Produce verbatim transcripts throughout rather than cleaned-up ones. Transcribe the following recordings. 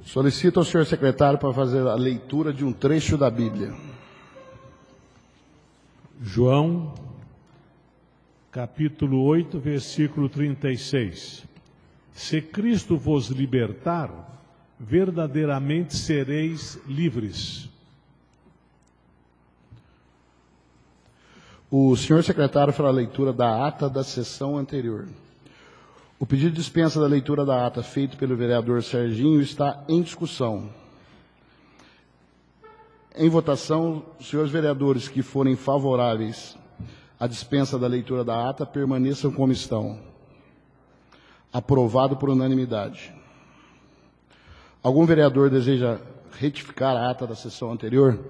Solicito ao senhor secretário para fazer a leitura de um trecho da Bíblia. João, capítulo oito, versículo trinta e seis. Se Cristo vos libertar, verdadeiramente sereis livres. O senhor secretário fará a leitura da ata da sessão anterior. O pedido de dispensa da leitura da ata feito pelo vereador Serginho está em discussão. Em votação, os senhores vereadores que forem favoráveis à dispensa da leitura da ata permaneçam como estão. Aprovado por unanimidade. Algum vereador deseja retificar a ata da sessão anterior?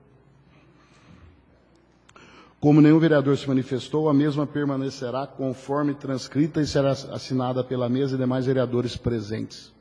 Como nenhum vereador se manifestou, a mesma permanecerá conforme transcrita e será assinada pela mesa e demais vereadores presentes.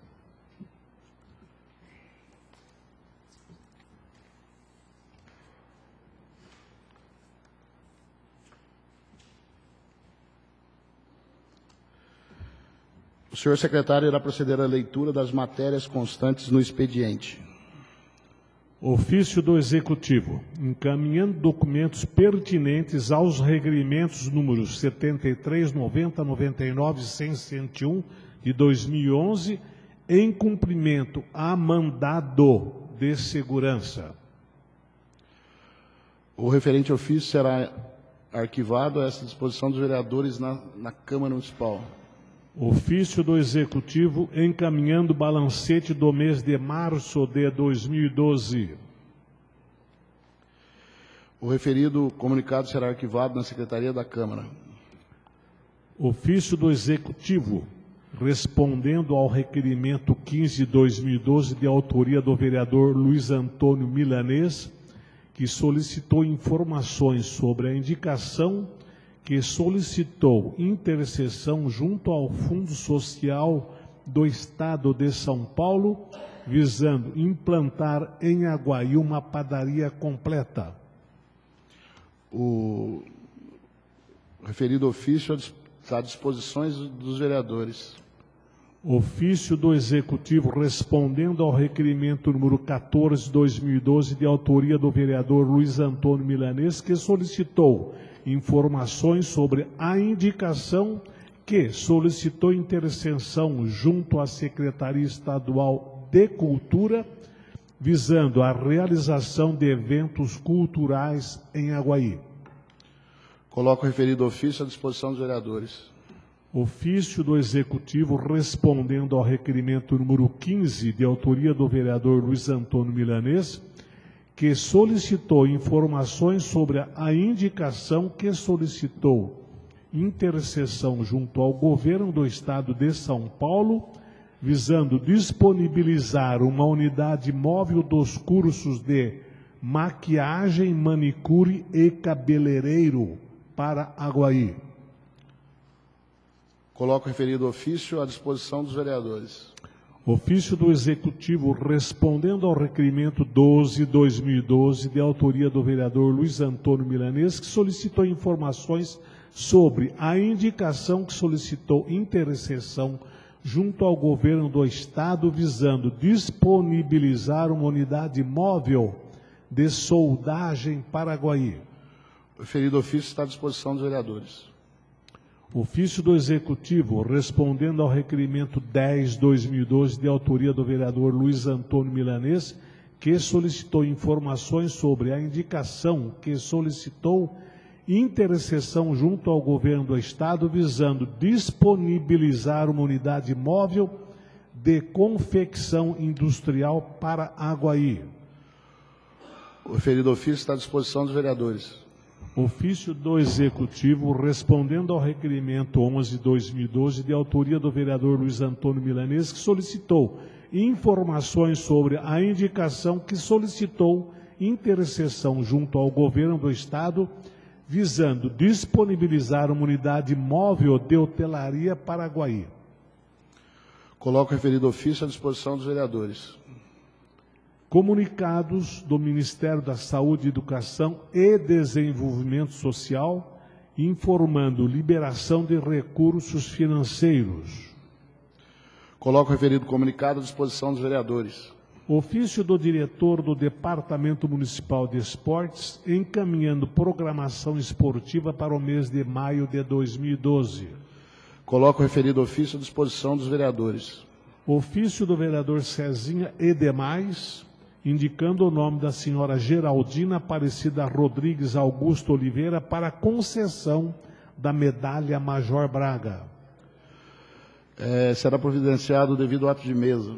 O senhor secretário irá proceder à leitura das matérias constantes no expediente. Ofício do Executivo, encaminhando documentos pertinentes aos requerimentos números setenta e três, noventa, noventa e nove, cem, cento e um de dois mil e onze, em cumprimento a mandado de segurança. O referente ofício será arquivado a essa disposição dos vereadores na, na Câmara Municipal. Ofício do Executivo, encaminhando balancete do mês de março de dois mil e doze. O referido comunicado será arquivado na Secretaria da Câmara. Ofício do Executivo, respondendo ao requerimento quinze de dois mil e doze, de autoria do vereador Luiz Antônio Milanês, que solicitou informações sobre a indicação que solicitou intercessão junto ao Fundo Social do Estado de São Paulo, visando implantar em Aguaí uma padaria completa. O referido ofício está à disposição dos vereadores. Ofício do Executivo respondendo ao requerimento número quatorze de dois mil e doze, de autoria do vereador Luiz Antônio Milanês, que solicitou informações sobre a indicação que solicitou intercessão junto à Secretaria Estadual de Cultura, visando a realização de eventos culturais em Aguaí. Coloco o referido ofício à disposição dos vereadores. Ofício do Executivo respondendo ao requerimento número quinze, de autoria do vereador Luiz Antônio Milanês, que solicitou informações sobre a indicação que solicitou intercessão junto ao governo do Estado de São Paulo, visando disponibilizar uma unidade móvel dos cursos de maquiagem, manicure e cabeleireiro para Aguaí. Coloco o referido ofício à disposição dos vereadores. Ofício do Executivo respondendo ao requerimento doze de dois mil e doze, de autoria do vereador Luiz Antônio Milanês, que solicitou informações sobre a indicação que solicitou intercessão junto ao governo do Estado, visando disponibilizar uma unidade móvel de soldagem para Aguaí. O referido ofício está à disposição dos vereadores. Ofício do Executivo, respondendo ao requerimento dez de dois mil e doze, de autoria do vereador Luiz Antônio Milanês, que solicitou informações sobre a indicação que solicitou intercessão junto ao governo do Estado, visando disponibilizar uma unidade móvel de confecção industrial para Aguaí. O referido ofício está à disposição dos vereadores. Ofício do Executivo, respondendo ao requerimento onze de dois mil e doze, de autoria do vereador Luiz Antônio Milanês, que solicitou informações sobre a indicação que solicitou intercessão junto ao governo do Estado, visando disponibilizar uma unidade móvel de hotelaria para Aguaí. Coloco o referido ofício à disposição dos vereadores. Comunicados do Ministério da Saúde, Educação e Desenvolvimento Social, informando liberação de recursos financeiros. Coloco o referido comunicado à disposição dos vereadores. Ofício do diretor do Departamento Municipal de Esportes encaminhando programação esportiva para o mês de maio de dois mil e doze. Coloco o referido ofício à disposição dos vereadores. Ofício do vereador Cezinha e demais, indicando o nome da senhora Geraldina Aparecida Rodrigues Augusto Oliveira para concessão da medalha Major Braga. É, será providenciado devido ao ato de mesa.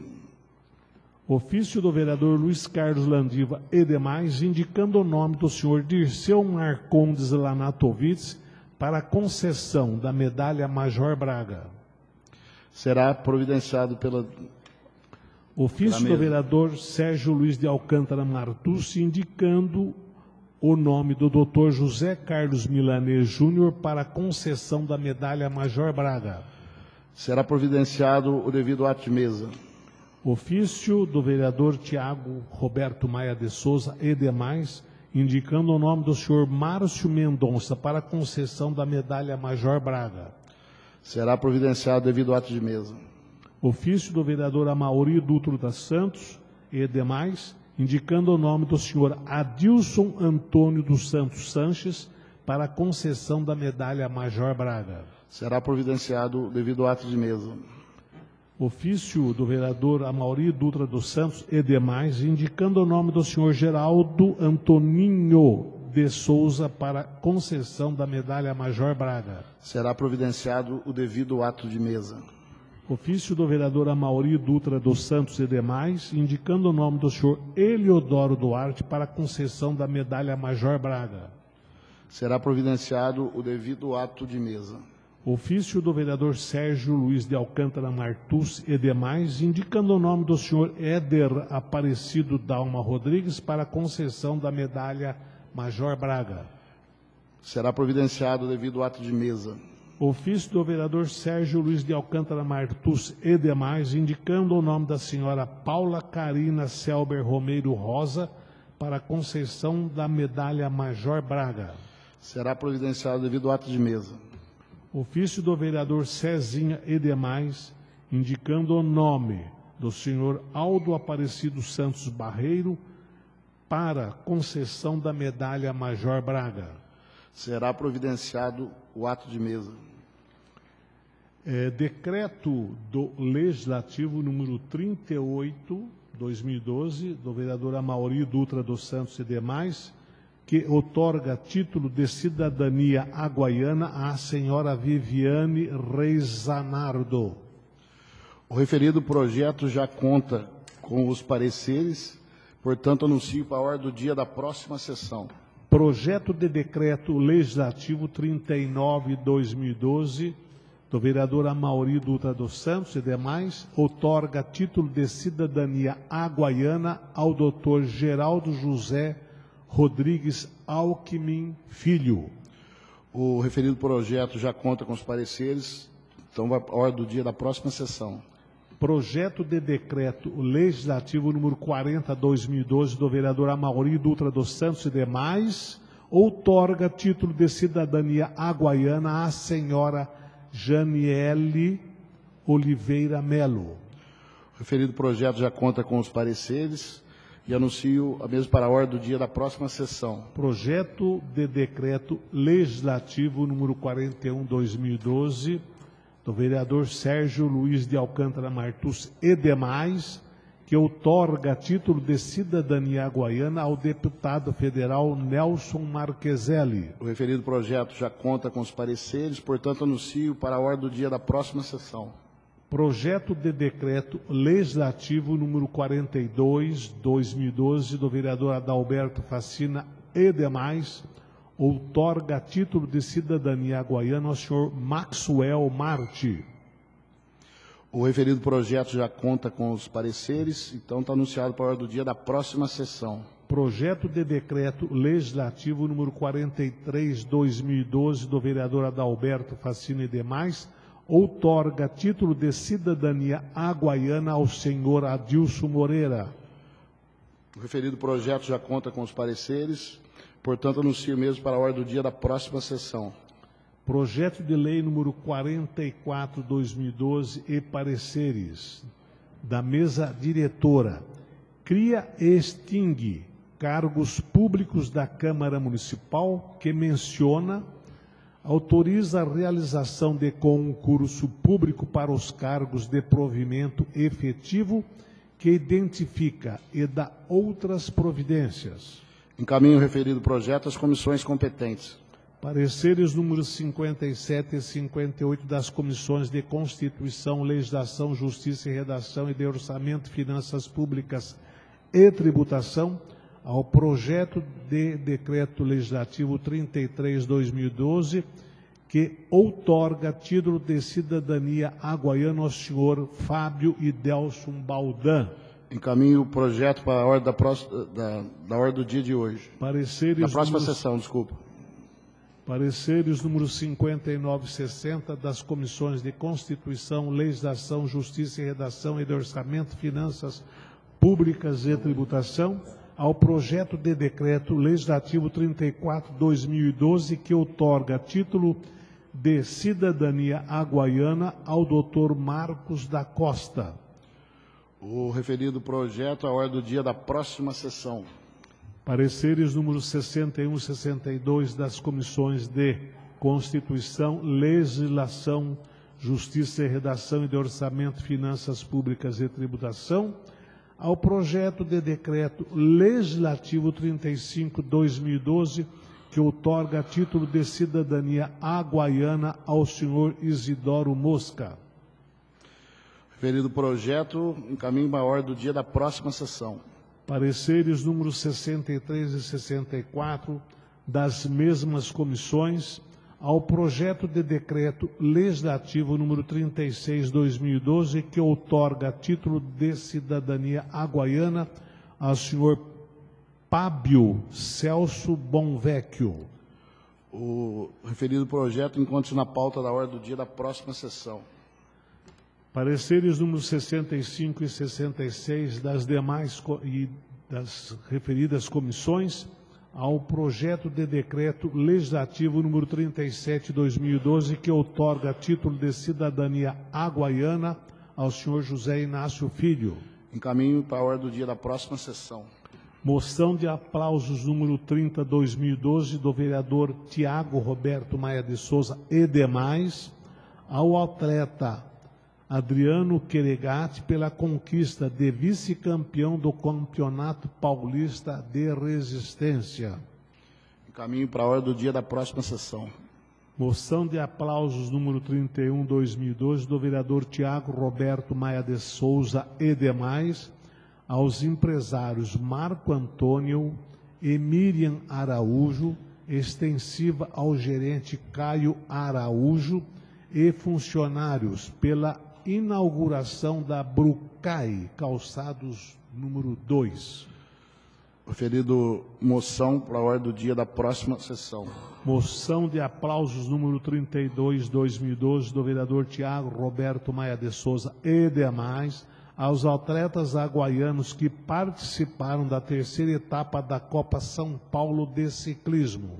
Ofício do vereador Luiz Carlos Landiva e demais, indicando o nome do senhor Dirceu Marcondes Lanatovitz para concessão da medalha Major Braga. Será providenciado pela... Ofício do vereador Sérgio Luiz de Alcântara Martucci, indicando o nome do doutor José Carlos Milanês Júnior para concessão da medalha Major Braga. Será providenciado o devido ato de mesa. Ofício do vereador Tiago Roberto Maia de Souza e demais, indicando o nome do senhor Márcio Mendonça para concessão da medalha Major Braga. Será providenciado devido ao ato de mesa. Ofício do vereador Amauri Dutra dos Santos e demais, indicando o nome do senhor Adilson Antônio dos Santos Sanches para concessão da medalha Major Braga. Será providenciado devido ao ato de mesa. Ofício do vereador Amauri Dutra dos Santos e demais, indicando o nome do senhor Geraldo Antoninho de Souza para concessão da medalha Major Braga. Será providenciado o devido ato de mesa. Ofício do vereador Amauri Dutra dos Santos e demais, indicando o nome do senhor Eliodoro Duarte para concessão da medalha Major Braga. Será providenciado o devido ato de mesa. Ofício do vereador Sérgio Luiz de Alcântara Martucci e demais, indicando o nome do senhor Éder Aparecido Dalma Rodrigues para concessão da medalha Major Braga. Será providenciado devido ato de mesa. Ofício do vereador Sérgio Luiz de Alcântara Martucci e demais, indicando o nome da senhora Paula Carina Selber Romeiro Rosa para concessão da medalha Major Braga. Será providenciado devido ato de mesa. Ofício do vereador Cezinha e demais, indicando o nome do senhor Aldo Aparecido Santos Barreiro para concessão da medalha Major Braga. Será providenciado o ato de mesa. É, decreto do Legislativo número trinta e oito, dois mil e doze, do vereador Amauri Dutra dos Santos e demais, que outorga título de cidadania aguaiana à senhora Viviane Reis Zanardo. O referido projeto já conta com os pareceres, portanto, anuncio para a ordem do dia da próxima sessão. Projeto de decreto legislativo trinta e nove, dois mil e doze, do vereador Amauri Dutra dos Santos e demais, outorga título de cidadania aguaiana ao doutor Geraldo José Rodrigues Alckmin Filho. O referido projeto já conta com os pareceres, então vai para a ordem do dia da próxima sessão. Projeto de decreto legislativo número quarenta, dois mil e doze, do vereador Amauri Dutra dos Santos e demais, outorga título de cidadania aguaiana à senhora Janiele Oliveira Melo. O referido projeto já conta com os pareceres e anuncio a mesma para a ordem do dia da próxima sessão. Projeto de decreto legislativo número quarenta e um, dois mil e doze, do vereador Sérgio Luiz de Alcântara Martucci e demais, que outorga título de cidadania aguaiana ao deputado federal Nelson Marqueselli. O referido projeto já conta com os pareceres, portanto, anuncio para a ordem do dia da próxima sessão. Projeto de decreto legislativo número quarenta e dois, dois mil e doze, do vereador Adalberto Facina e demais, outorga título de cidadania aguaiana ao senhor Maxwell Marti. O referido projeto já conta com os pareceres, então está anunciado para a ordem do dia da próxima sessão. Projeto de decreto legislativo número quarenta e três, dois mil e doze, do vereador Adalberto Facina e demais, outorga título de cidadania aguaiana ao senhor Adilson Moreira. O referido projeto já conta com os pareceres, portanto, anuncio mesmo para a ordem do dia da próxima sessão. Projeto de lei número quarenta e quatro, dois mil e doze e pareceres da mesa diretora. Cria e extingue cargos públicos da Câmara Municipal que menciona, autoriza a realização de concurso público para os cargos de provimento efetivo que identifica e dá outras providências. Encaminho o referido projeto às comissões competentes. Pareceres números cinquenta e sete e cinquenta e oito das comissões de Constituição, Legislação, Justiça e Redação e de Orçamento, Finanças Públicas e Tributação ao projeto de decreto legislativo trinta e três, dois mil e doze, que outorga título de cidadania aguaiana ao senhor Fábio Idelson Baldan. Encaminho o projeto para a ordem da, próxima, da, da ordem do dia de hoje. Pareceres Da próxima números, sessão, desculpa. Pareceres números cinquenta e nove e sessenta das comissões de Constituição, Legislação, Justiça e Redação e de Orçamento, Finanças Públicas e Tributação ao projeto de decreto legislativo trinta e quatro, dois mil e doze, que outorga título de cidadania aguaiana ao doutor Marcos da Costa. O referido projeto à ordem do dia da próxima sessão. Pareceres números sessenta e um e sessenta e dois das comissões de Constituição, Legislação, Justiça e Redação e de Orçamento, Finanças Públicas e Tributação ao projeto de decreto legislativo trinta e cinco, dois mil e doze, que outorga título de cidadania aguaiana ao senhor Isidoro Mosca. Referido projeto, encaminho para a ordem do dia da próxima sessão. Pareceres números sessenta e três e sessenta e quatro das mesmas comissões ao projeto de decreto legislativo número trinta e seis, dois mil e doze, que outorga título de cidadania aguaiana ao senhor Pábio Celso Bonvecchio. O referido projeto encontra-se na pauta da ordem do dia da próxima sessão. Pareceres números sessenta e cinco e sessenta e seis das demais e das referidas comissões ao projeto de decreto legislativo número trinta e sete, dois mil e doze, que outorga título de cidadania aguaiana ao senhor José Inácio Filho. Encaminho para a ordem do dia da próxima sessão. Moção de aplausos número trinta, dois mil e doze, do vereador Tiago Roberto Maia de Souza e demais, ao atleta Adriano Queregati pela conquista de vice-campeão do Campeonato Paulista de Resistência. Encaminho para a ordem do dia da próxima sessão. Moção de aplausos número trinta e um, dois mil e doze, do vereador Tiago Roberto Maia de Souza e demais, aos empresários Marco Antônio e Miriam Araújo, extensiva ao gerente Caio Araújo e funcionários pela inauguração da Brucai, calçados número dois. Referido moção para a ordem do dia da próxima sessão. Moção de aplausos número trinta e dois, dois mil e doze, do vereador Tiago Roberto Maia de Souza e demais, aos atletas aguaianos que participaram da terceira etapa da Copa São Paulo de Ciclismo.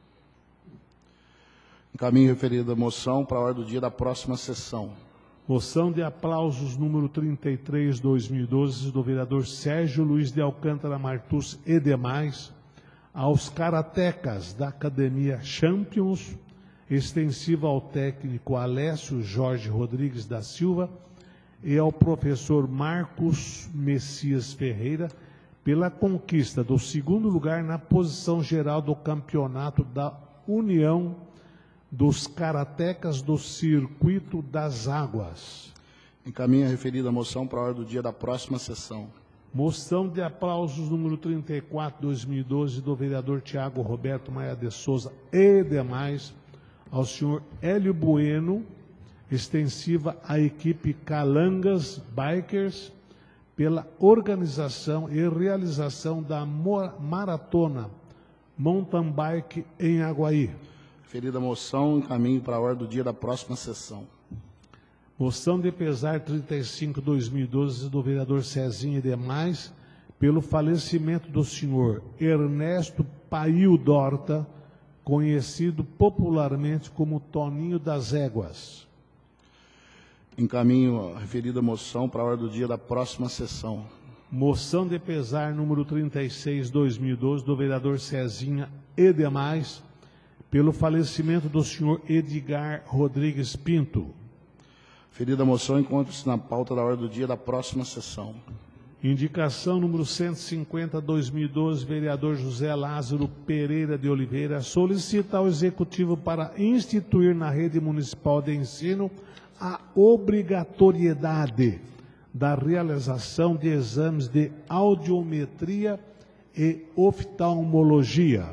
Encaminho referida moção para a ordem do dia da próxima sessão. Moção de aplausos número trinta e três, dois mil e doze, do vereador Sérgio Luiz de Alcântara Martuz e demais, aos karatecas da Academia Champions, extensiva ao técnico Alessio Jorge Rodrigues da Silva e ao professor Marcos Messias Ferreira, pela conquista do segundo lugar na posição geral do campeonato da União dos Karatecas do Circuito das Águas. Encaminha a referida moção para a ordem do dia da próxima sessão. Moção de aplausos número trinta e quatro, dois mil e doze, do vereador Tiago Roberto Maia de Souza e demais, ao senhor Hélio Bueno, extensiva à equipe Calangas Bikers, pela organização e realização da maratona mountain bike em Aguaí. Referida moção, encaminho para a ordem do dia da próxima sessão. Moção de pesar trinta e cinco, dois mil e doze, do vereador Cezinha e demais, pelo falecimento do senhor Ernesto Pail Dorta, conhecido popularmente como Toninho das Éguas. Encaminho a referida moção para a ordem do dia da próxima sessão. Moção de pesar número trinta e seis, dois mil e doze, do vereador Cezinha e demais, pelo falecimento do senhor Edgar Rodrigues Pinto. Referida moção encontra-se na pauta da ordem do dia da próxima sessão. Indicação número cento e cinquenta, dois mil e doze, vereador José Lázaro Pereira de Oliveira, solicita ao Executivo para instituir na rede municipal de ensino a obrigatoriedade da realização de exames de audiometria e oftalmologia.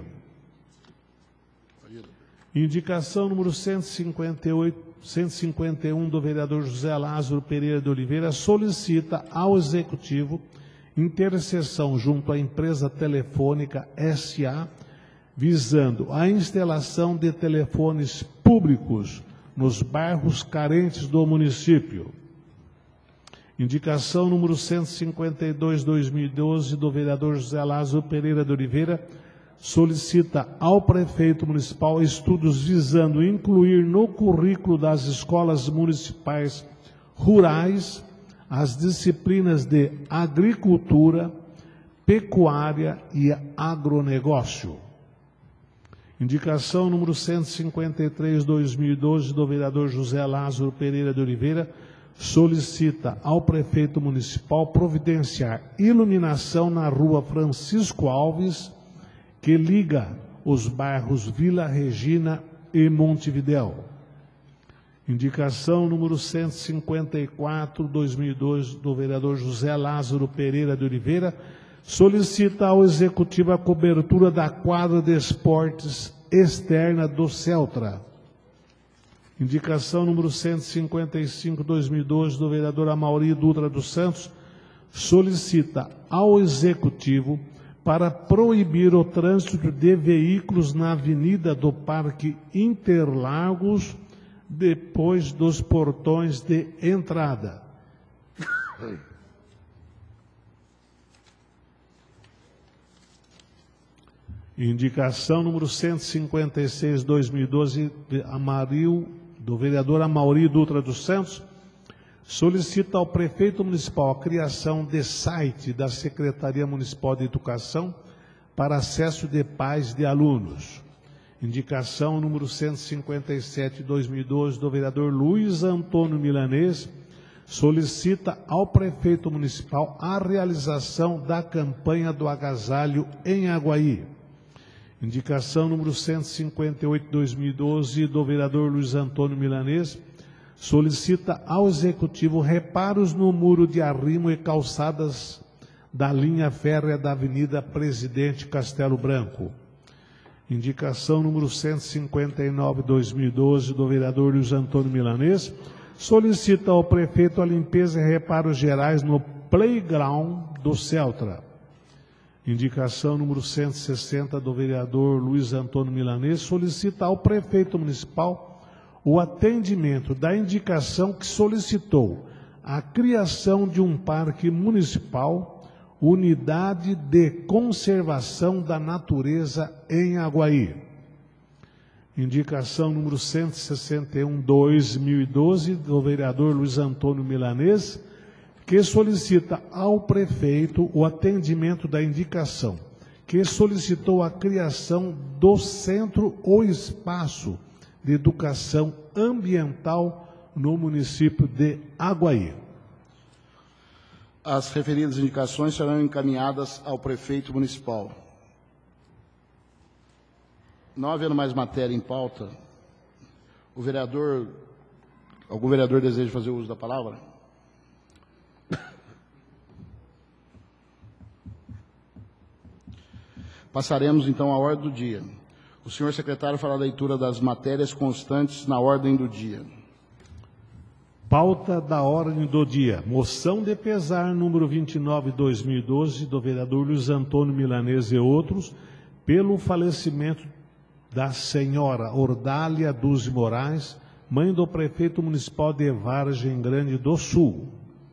Indicação número cento e cinquenta e oito, cento e cinquenta e um do vereador José Lázaro Pereira de Oliveira, solicita ao Executivo intercessão junto à empresa telefônica S A, visando a instalação de telefones públicos nos bairros carentes do município. Indicação número cento e cinquenta e dois, dois mil e doze, do vereador José Lázaro Pereira de Oliveira, solicita ao prefeito municipal estudos visando incluir no currículo das escolas municipais rurais as disciplinas de agricultura, pecuária e agronegócio. Indicação número cento e cinquenta e três, dois mil e doze, do vereador José Lázaro Pereira de Oliveira, solicita ao prefeito municipal providenciar iluminação na rua Francisco Alves, que liga os bairros Vila Regina e Montevidéu. Indicação número cento e cinquenta e quatro, dois mil e dois, do vereador José Lázaro Pereira de Oliveira, solicita ao Executivo a cobertura da quadra de esportes externa do Celtra. Indicação número cento e cinquenta e cinco, dois mil e doze, do vereador Amaury Dutra dos Santos, solicita ao Executivo para proibir o trânsito de veículos na Avenida do Parque Interlagos, depois dos portões de entrada. Indicação número cento e cinquenta e seis, dois mil e doze, de Amaril, do vereador Amaury Dutra dos Santos, solicita ao prefeito municipal a criação de site da Secretaria Municipal de Educação para acesso de pais de alunos. Indicação número cento e cinquenta e sete, dois mil e doze, do vereador Luiz Antônio Milanês, solicita ao prefeito municipal a realização da campanha do agasalho em Aguaí. Indicação número cento e cinquenta e oito, dois mil e doze, do vereador Luiz Antônio Milanês, solicita ao Executivo reparos no muro de arrimo e calçadas da linha férrea da Avenida Presidente Castelo Branco. Indicação número cento e cinquenta e nove, dois mil e doze, do vereador Luiz Antônio Milanês, solicita ao prefeito a limpeza e reparos gerais no playground do Celtra. Indicação número cento e sessenta, do vereador Luiz Antônio Milanês, solicita ao prefeito municipal o atendimento da indicação que solicitou a criação de um parque municipal, unidade de conservação da natureza em Aguaí. Indicação número cento e sessenta e um, dois mil e doze, do vereador Luiz Antônio Milanês, que solicita ao prefeito o atendimento da indicação, que solicitou a criação do Centro ou Espaço de Educação Ambiental no município de Aguaí. As referidas indicações serão encaminhadas ao prefeito municipal. Não havendo mais matéria em pauta, o vereador, algum vereador deseja fazer uso da palavra? Passaremos então à ordem do dia. O senhor secretário fará a leitura das matérias constantes na ordem do dia. Pauta da ordem do dia. Moção de pesar número vinte e nove, dois mil e doze, do vereador Luiz Antônio Milanês e outros, pelo falecimento da senhora Ordália Duzzi Moraes, mãe do prefeito municipal de Vargem Grande do Sul.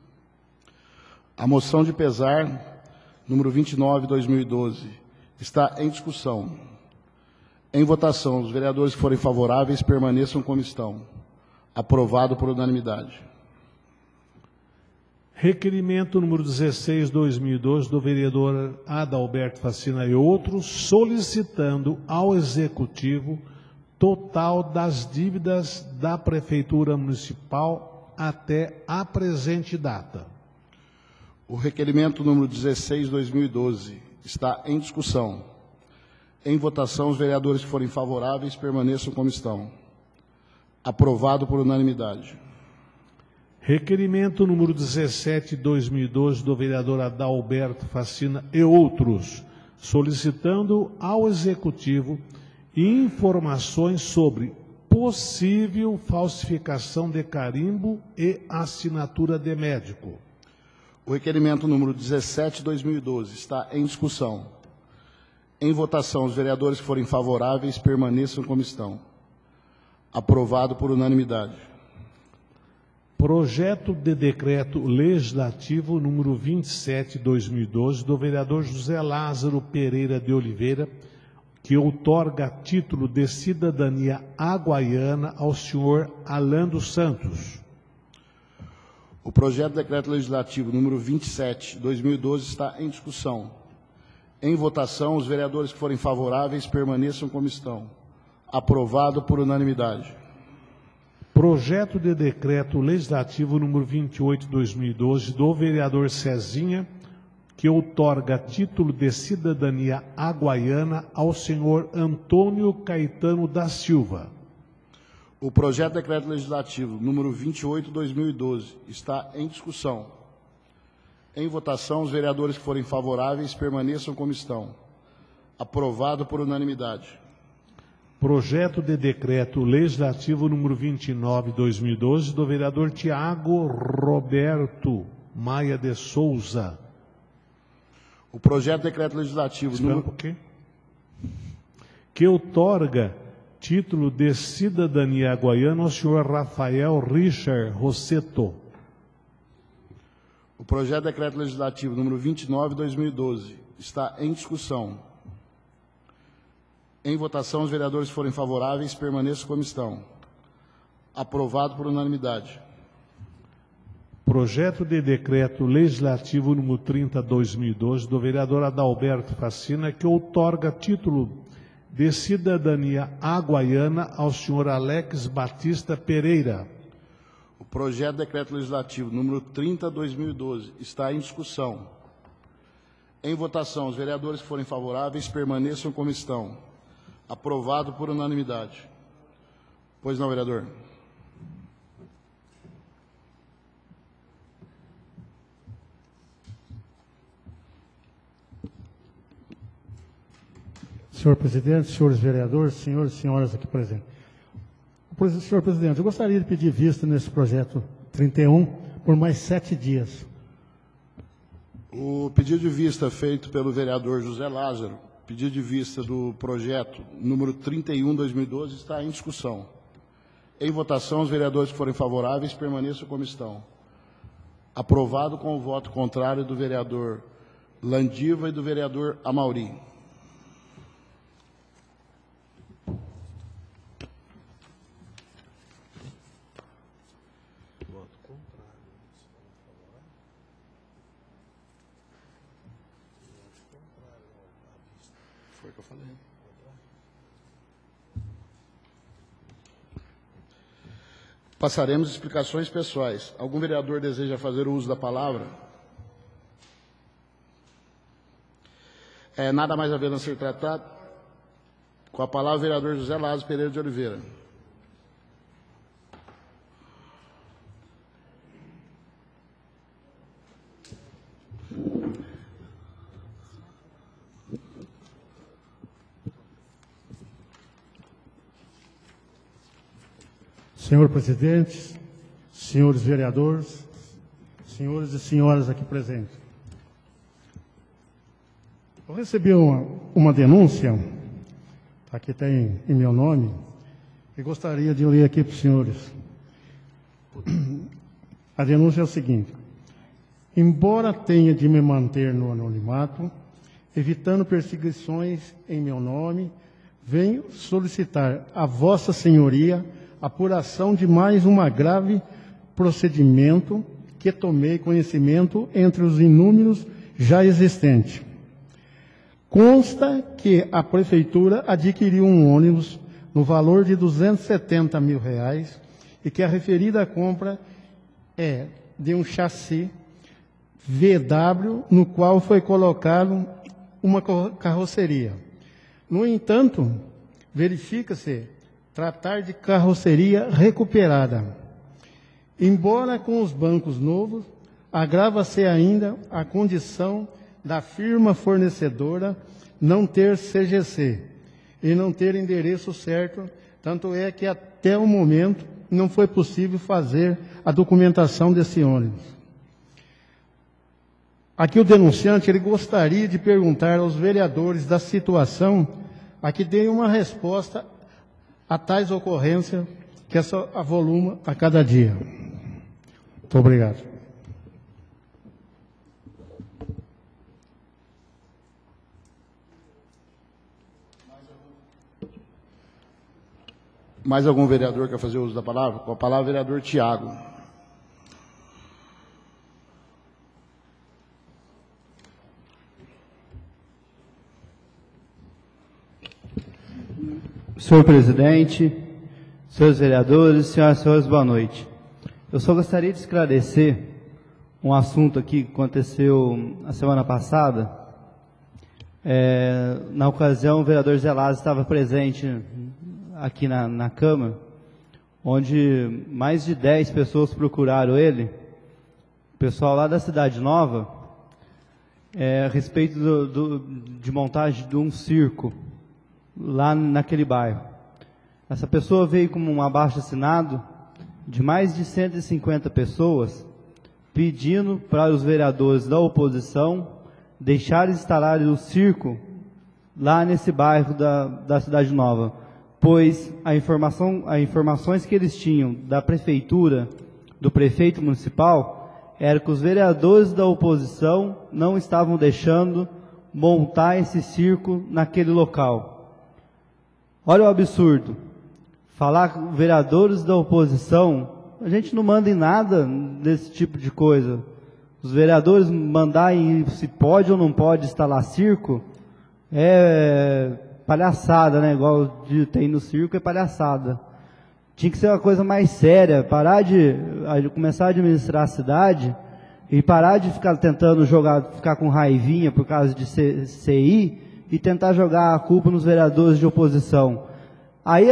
A moção de pesar número vinte e nove, dois mil e doze, está em discussão. Em votação, os vereadores que forem favoráveis permaneçam como estão. Aprovado por unanimidade. Requerimento número dezesseis, dois mil e doze, do vereador Adalberto Facina e outros, solicitando ao Executivo total das dívidas da Prefeitura Municipal até a presente data. O requerimento número dezesseis, dois mil e doze está em discussão. Em votação, os vereadores que forem favoráveis permaneçam como estão. Aprovado por unanimidade. Requerimento número dezessete, dois mil e doze, do vereador Adalberto Facina e outros, solicitando ao Executivo informações sobre possível falsificação de carimbo e assinatura de médico. O requerimento número dezessete, dois mil e doze está em discussão. Em votação, os vereadores que forem favoráveis permaneçam como estão. Aprovado por unanimidade. Projeto de decreto legislativo número vinte e sete, dois mil e doze, do vereador José Lázaro Pereira de Oliveira, que outorga título de cidadania aguaiana ao senhor Alan dos Santos. O projeto de decreto legislativo número vinte e sete, dois mil e doze está em discussão. Em votação, os vereadores que forem favoráveis permaneçam como estão. Aprovado por unanimidade. Projeto de decreto legislativo número vinte e oito, dois mil e doze, do vereador Cezinha, que outorga título de cidadania aguaiana ao senhor Antônio Caetano da Silva. O projeto de decreto legislativo número vinte e oito, dois mil e doze está em discussão. Em votação, os vereadores que forem favoráveis permaneçam como estão. Aprovado por unanimidade. Projeto de decreto legislativo número vinte e nove, dois mil e doze, do vereador Tiago Roberto Maia de Souza. O projeto de decreto legislativo Espera número... um pouquinho. Que outorga título de cidadania aguaiana ao senhor Rafael Richard Rosseto. O projeto de decreto legislativo número vinte e nove, dois mil e doze está em discussão. Em votação, os vereadores que forem favoráveis permaneçam como estão. Aprovado por unanimidade. Projeto de decreto legislativo número trinta, dois mil e doze, do vereador Adalberto Facina, que outorga título de cidadania aguaiana ao senhor Alex Batista Pereira. O projeto de decreto legislativo número trinta, dois mil e doze está em discussão. Em votação, os vereadores que forem favoráveis permaneçam como estão. Aprovado por unanimidade. Pois não, vereador? Senhor presidente, senhores vereadores, senhores e senhoras aqui presentes. Senhor presidente, eu gostaria de pedir vista nesse projeto trinta e um por mais sete dias. O pedido de vista feito pelo vereador José Lázaro, pedido de vista do projeto número trinta e um, dois mil e doze, está em discussão. Em votação, os vereadores que forem favoráveis permaneçam como estão. Aprovado com o voto contrário do vereador Landiva e do vereador Amauri. Foi o que eu falei. Passaremos explicações pessoais. Algum vereador deseja fazer o uso da palavra? É, nada mais havendo a ser tratado. Com a palavra, o vereador José Lázaro Pereira de Oliveira. Senhor presidente, senhores vereadores, senhores e senhoras aqui presentes. Eu recebi uma, uma denúncia, aqui tem em meu nome, e gostaria de ler aqui para os senhores. A denúncia é o seguinte: embora tenha de me manter no anonimato, evitando perseguições em meu nome, venho solicitar a Vossa Senhoria apuração de mais um grave procedimento que tomei conhecimento entre os inúmeros já existentes. Consta que a Prefeitura adquiriu um ônibus no valor de duzentos e setenta mil reais e que a referida compra é de um chassi V W no qual foi colocado uma carroceria. No entanto, verifica-se tratar de carroceria recuperada. Embora com os bancos novos, agrava-se ainda a condição da firma fornecedora não ter C G C e não ter endereço certo, tanto é que até o momento não foi possível fazer a documentação desse ônibus. Aqui o denunciante ele gostaria de perguntar aos vereadores da situação a que deem uma resposta a tais ocorrências que essa avoluma a cada dia. Muito obrigado. Mais algum vereador quer fazer uso da palavra? Com a palavra, vereador Tiago. Senhor presidente, senhores vereadores, senhoras e senhores, boa noite. Eu só gostaria de esclarecer um assunto aqui que aconteceu a semana passada. É, na ocasião, o vereador Zé Lázaro estava presente aqui na, na Câmara, onde mais de dez pessoas procuraram ele, o pessoal lá da Cidade Nova, é, a respeito do, do, de montagem de um circo lá naquele bairro. Essa pessoa veio com um abaixo-assinado de mais de cento e cinquenta pessoas, pedindo para os vereadores da oposição deixarem instalar o circo lá nesse bairro da, da Cidade Nova, pois a informação, as informações que eles tinham da prefeitura, do prefeito municipal, era que os vereadores da oposição não estavam deixando montar esse circo naquele local. Olha o absurdo. Falar com vereadores da oposição, a gente não manda em nada desse tipo de coisa. Os vereadores mandarem se pode ou não pode instalar circo, é palhaçada, né? Igual tem no circo, é palhaçada. Tinha que ser uma coisa mais séria, parar de, de começar a administrar a cidade e parar de ficar tentando jogar, ficar com raivinha por causa de C I e tentar jogar a culpa nos vereadores de oposição. Aí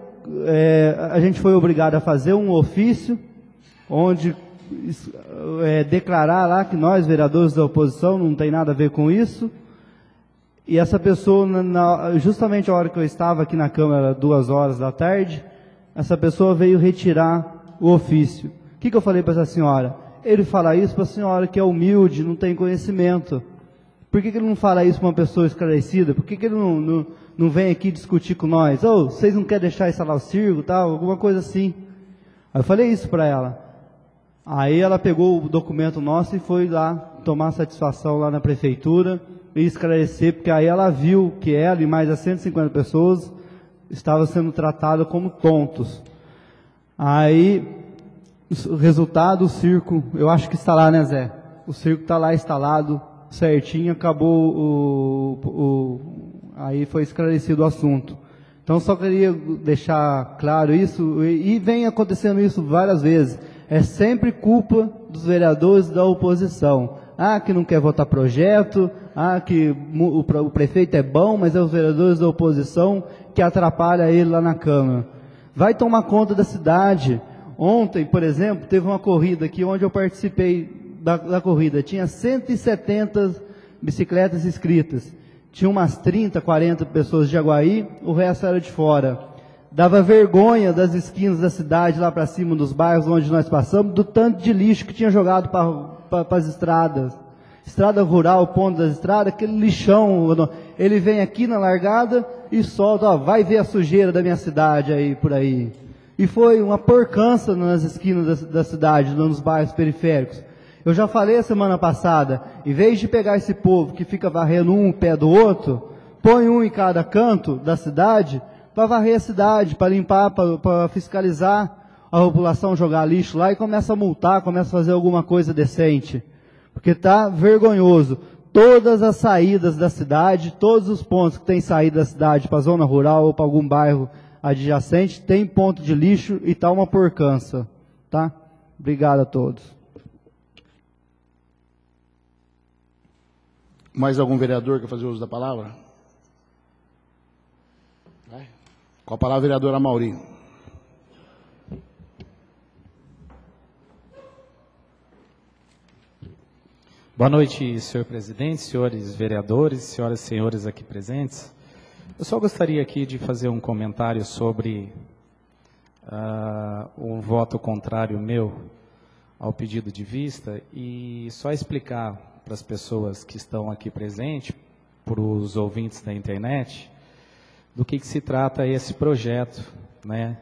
é, a gente foi obrigado a fazer um ofício onde é, declarar lá que nós, vereadores da oposição, não tem nada a ver com isso. E essa pessoa, na, justamente a hora que eu estava aqui na Câmara, duas horas da tarde, essa pessoa veio retirar o ofício. O que, que eu falei para essa senhora? Ele fala isso para a senhora que é humilde, não tem conhecimento. Por que, que ele não fala isso para uma pessoa esclarecida? Por que, que ele não, não, não vem aqui discutir com nós? Oh, vocês não querem deixar instalar o circo, tal, alguma coisa assim. Aí eu falei isso para ela. Aí ela pegou o documento nosso e foi lá tomar satisfação lá na prefeitura e esclarecer, porque aí ela viu que ela e mais as cento e cinquenta pessoas estavam sendo tratadas como tontos. Aí, o resultado, o circo, eu acho que está lá, né, Zé? O circo está lá instalado certinho, acabou o, o, aí foi esclarecido o assunto. Então só queria deixar claro isso, e, e vem acontecendo isso várias vezes, é sempre culpa dos vereadores da oposição. Ah, que não quer votar projeto, ah, que o, o prefeito é bom, mas é os vereadores da oposição que atrapalham ele lá na Câmara. Vai tomar conta da cidade. Ontem, por exemplo, teve uma corrida aqui onde eu participei Da, da corrida, tinha cento e setenta bicicletas inscritas, tinha umas trinta, quarenta pessoas de Jaguaí, o resto era de fora. Dava vergonha das esquinas da cidade, lá para cima dos bairros onde nós passamos, do tanto de lixo que tinha jogado para as estradas. Estrada rural, ponto das estradas, aquele lixão, ele vem aqui na largada e solta, ó, vai ver a sujeira da minha cidade aí, por aí. E foi uma porcança nas esquinas da, da cidade, nos bairros periféricos. Eu já falei a semana passada, em vez de pegar esse povo que fica varrendo um pé do outro, põe um em cada canto da cidade para varrer a cidade, para limpar, para fiscalizar a população, jogar lixo lá e começa a multar, começa a fazer alguma coisa decente. Porque está vergonhoso. Todas as saídas da cidade, todos os pontos que tem saída da cidade para a zona rural ou para algum bairro adjacente, tem ponto de lixo e está uma porcança. Tá? Obrigado a todos. Mais algum vereador quer fazer uso da palavra? Vai. Com a palavra, a vereadora Mauri. Boa noite, senhor presidente, senhores vereadores, senhoras e senhores aqui presentes. Eu só gostaria aqui de fazer um comentário sobre uh, um voto contrário meu ao pedido de vista e só explicar para as pessoas que estão aqui presentes, para os ouvintes da internet, do que, que se trata esse projeto, né?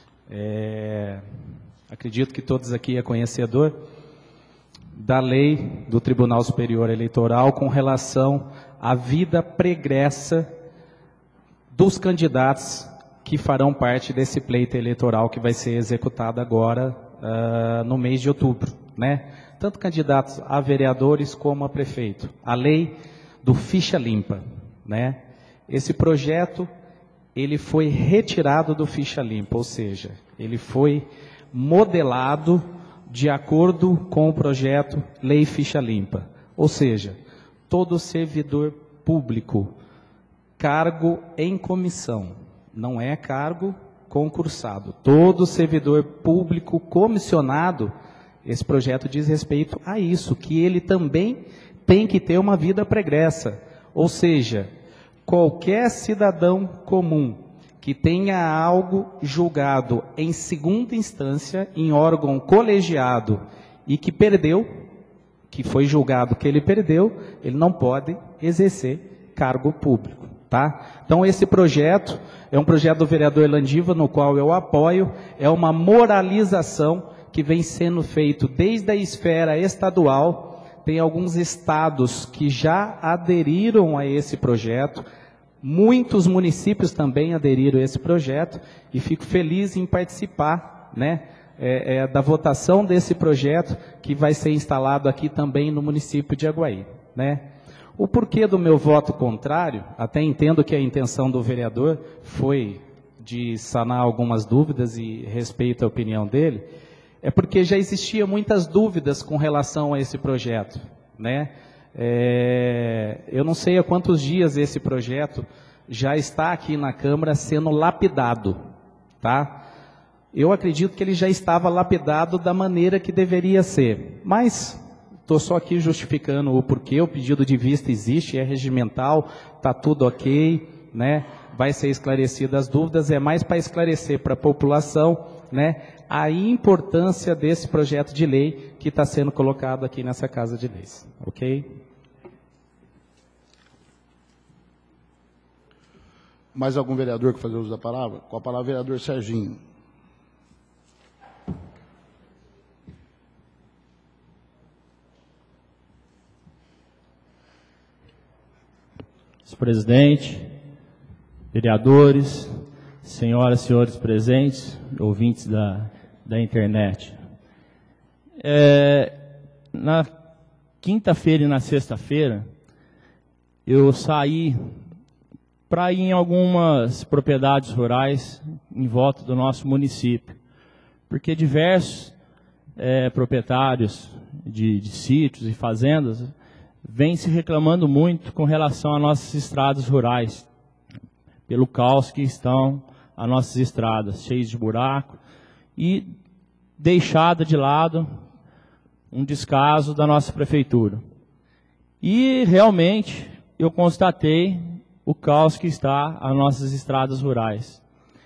É, acredito que todos aqui é conhecedor da lei do Tribunal Superior Eleitoral com relação à vida pregressa dos candidatos que farão parte desse pleito eleitoral que vai ser executado agora uh, no mês de outubro, né? Tanto candidatos a vereadores como a prefeito. A lei do ficha limpa, né? Esse projeto, ele foi retirado do ficha limpa, ou seja, ele foi modelado de acordo com o projeto Lei Ficha Limpa. Ou seja, todo servidor público, cargo em comissão, não é cargo concursado. Todo servidor público comissionado, esse projeto diz respeito a isso, que ele também tem que ter uma vida pregressa. Ou seja, qualquer cidadão comum que tenha algo julgado em segunda instância, em órgão colegiado, e que perdeu, que foi julgado que ele perdeu, ele não pode exercer cargo público, tá? Então esse projeto é um projeto do vereador Landiva, no qual eu apoio, é uma moralização que vem sendo feito desde a esfera estadual. Tem alguns estados que já aderiram a esse projeto, muitos municípios também aderiram a esse projeto, e fico feliz em participar, né, é, é, da votação desse projeto, que vai ser instalado aqui também no município de Aguaí, né. O porquê do meu voto contrário, até entendo que a intenção do vereador foi de sanar algumas dúvidas e respeito a opinião dele, é porque já existia muitas dúvidas com relação a esse projeto, né. É, eu não sei há quantos dias esse projeto já está aqui na Câmara sendo lapidado, tá? Eu acredito que ele já estava lapidado da maneira que deveria ser, mas estou só aqui justificando o porquê. O pedido de vista existe, é regimental, está tudo ok, né? Vai ser esclarecidas as dúvidas, é mais para esclarecer para a população, né, a importância desse projeto de lei que está sendo colocado aqui nessa Casa de Leis, ok? Mais algum vereador que fazer uso da palavra? Com a palavra, vereador Serginho. Senhor presidente, vereadores, senhoras e senhores presentes, ouvintes da, da internet. É, na quinta-feira e na sexta-feira, eu saí para ir em algumas propriedades rurais em volta do nosso município, porque diversos é, proprietários de, de sítios e fazendas vêm se reclamando muito com relação às nossas estradas rurais, pelo caos que estão as nossas estradas, cheias de buraco, e deixada de lado um descaso da nossa prefeitura. E realmente eu constatei o caos que está as nossas estradas rurais.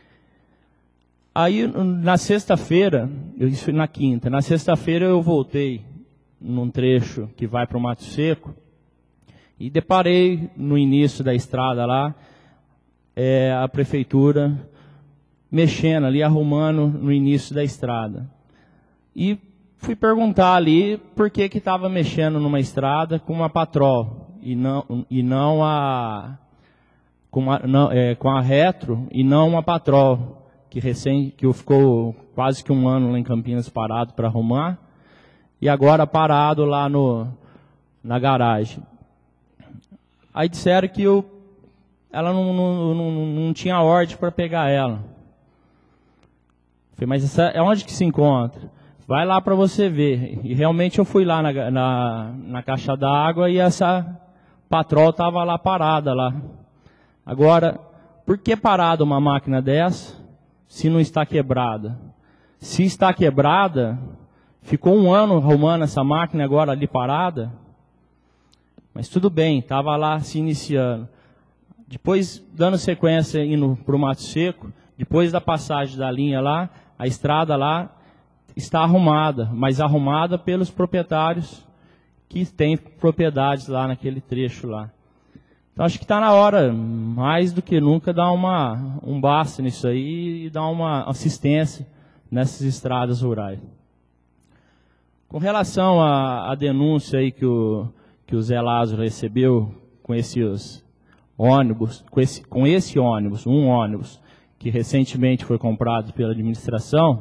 Aí na sexta-feira, isso na quinta, na sexta-feira eu voltei num trecho que vai para o Mato Seco e deparei no início da estrada lá, é, a prefeitura mexendo ali, arrumando no início da estrada. E fui perguntar ali por que que estava mexendo numa estrada com uma patrol e não, e não a, com, uma, não, é, com a Retro e não uma Patrol, que, recém, que ficou quase que um ano lá em Campinas parado para arrumar, e agora parado lá no, na garagem. Aí disseram que eu, ela não, não, não, não tinha ordem para pegar ela. Falei, mas essa, é onde que se encontra? Vai lá para você ver. E realmente eu fui lá na, na, na caixa d'água e essa Patrol estava lá parada lá. Agora, por que parada uma máquina dessa se não está quebrada? Se está quebrada, ficou um ano arrumando essa máquina agora ali parada. Mas tudo bem, estava lá se iniciando. Depois, dando sequência, indo para o Mato Seco, depois da passagem da linha lá, a estrada lá está arrumada, mas arrumada pelos proprietários que têm propriedades lá naquele trecho lá. Então, acho que está na hora, mais do que nunca, dar uma, um basta nisso aí e dar uma assistência nessas estradas rurais. Com relação à, à denúncia aí que o, que o Zé Lázaro recebeu com esses ônibus, com esse, com esse ônibus, um ônibus, que recentemente foi comprado pela administração,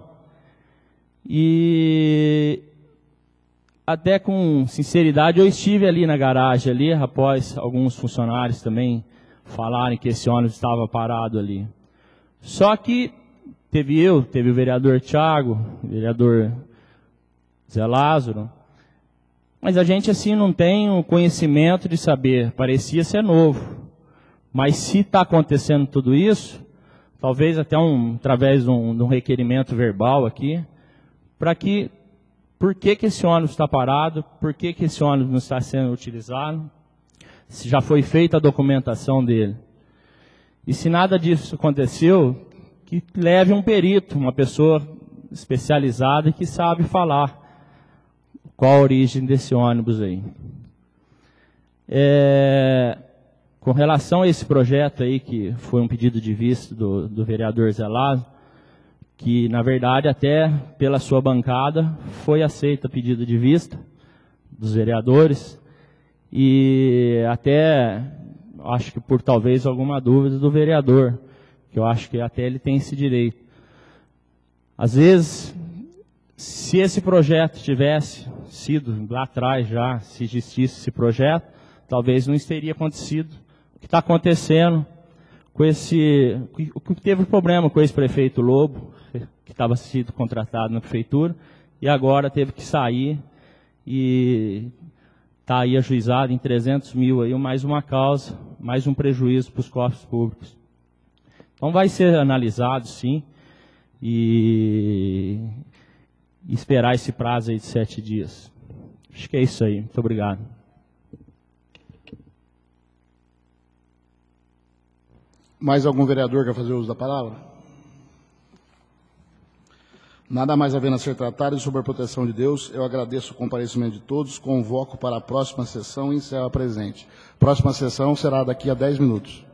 e até com sinceridade, eu estive ali na garagem, ali, após alguns funcionários também falarem que esse ônibus estava parado ali. Só que teve eu, teve o vereador Thiago, o vereador Zé Lázaro, mas a gente assim não tem o conhecimento de saber, parecia ser novo. Mas se está acontecendo tudo isso, talvez até um, através de um, de um requerimento verbal aqui, para que, por que que esse ônibus está parado, por que que esse ônibus não está sendo utilizado, se já foi feita a documentação dele. E se nada disso aconteceu, que leve um perito, uma pessoa especializada que sabe falar qual a origem desse ônibus aí. É... Com relação a esse projeto aí, que foi um pedido de vista do, do vereador Zé Lázaro, que na verdade até pela sua bancada foi aceita o pedido de vista dos vereadores, e até acho que por talvez alguma dúvida do vereador, que eu acho que até ele tem esse direito. Às vezes, se esse projeto tivesse sido lá atrás já, se existisse esse projeto, talvez não teria acontecido o que está acontecendo com esse, o que teve problema com esse prefeito Lobo, que estava sendo contratado na prefeitura, e agora teve que sair e está aí ajuizado em trezentos mil, aí, mais uma causa, mais um prejuízo para os cofres públicos. Então vai ser analisado, sim, e esperar esse prazo aí de sete dias. Acho que é isso aí. Muito obrigado. Mais algum vereador quer fazer uso da palavra? Nada mais havendo a ser tratado sobre a proteção de Deus, eu agradeço o comparecimento de todos, convoco para a próxima sessão e encerro a presente. Próxima sessão será daqui a dez minutos.